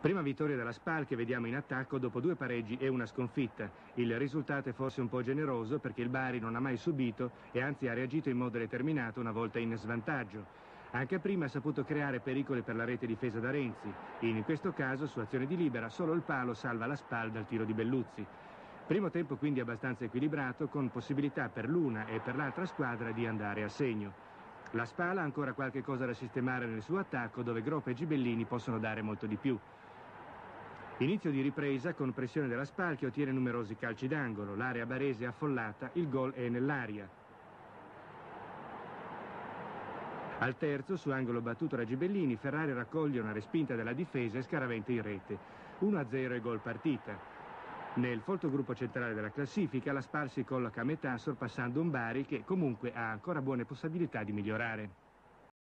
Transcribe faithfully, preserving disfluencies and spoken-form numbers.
Prima vittoria della Spal che vediamo in attacco dopo due pareggi e una sconfitta. Il risultato è forse un po' generoso perché il Bari non ha mai subito e anzi ha reagito in modo determinato una volta in svantaggio. Anche prima ha saputo creare pericoli per la rete difesa da Renzi. In questo caso, su azione di libera, solo il palo salva la Spal dal tiro di Belluzzi. Primo tempo quindi abbastanza equilibrato, con possibilità per l'una e per l'altra squadra di andare a segno. La Spal ha ancora qualche cosa da sistemare nel suo attacco, dove Gropa e Gibellini possono dare molto di più. Inizio di ripresa con pressione della Spal che ottiene numerosi calci d'angolo. L'area barese è affollata, il gol è nell'aria. Al terzo, su angolo battuto da Gibellini, Ferrari raccoglie una respinta della difesa e scaraventa in rete. uno a zero e gol partita. Nel folto gruppo centrale della classifica la Spal si colloca a metà sorpassando un Bari che comunque ha ancora buone possibilità di migliorare.